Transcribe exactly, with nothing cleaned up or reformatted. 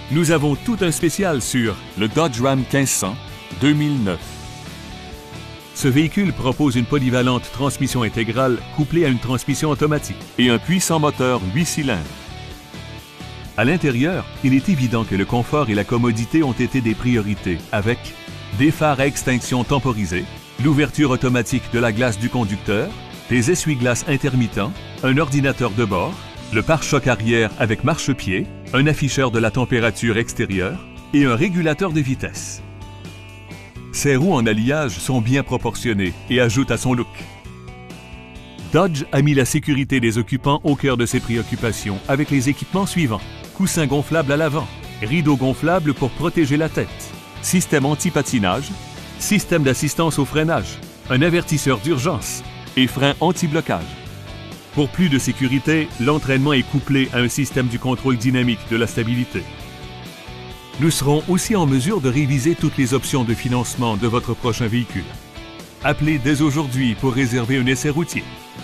Nous avons tout un spécial sur le Dodge Ram quinze cents deux mille neuf. Ce véhicule propose une polyvalente transmission intégrale couplée à une transmission automatique et un puissant moteur huit cylindres. À l'intérieur, il est évident que le confort et la commodité ont été des priorités avec des phares à extinction temporisés, l'ouverture automatique de la glace du conducteur, des essuie-glaces intermittents, un ordinateur de bord, le pare-choc arrière avec marchepied, un afficheur de la température extérieure et un régulateur de vitesse. Ses roues en alliage sont bien proportionnées et ajoutent à son look. Dodge a mis la sécurité des occupants au cœur de ses préoccupations avec les équipements suivants. Coussins gonflables à l'avant, rideaux gonflables pour protéger la tête, système anti-patinage, système d'assistance au freinage, un avertisseur d'urgence et frein anti-blocage. Pour plus de sécurité, l'entraînement est couplé à un système du contrôle dynamique de la stabilité. Nous serons aussi en mesure de réviser toutes les options de financement de votre prochain véhicule. Appelez dès aujourd'hui pour réserver un essai routier.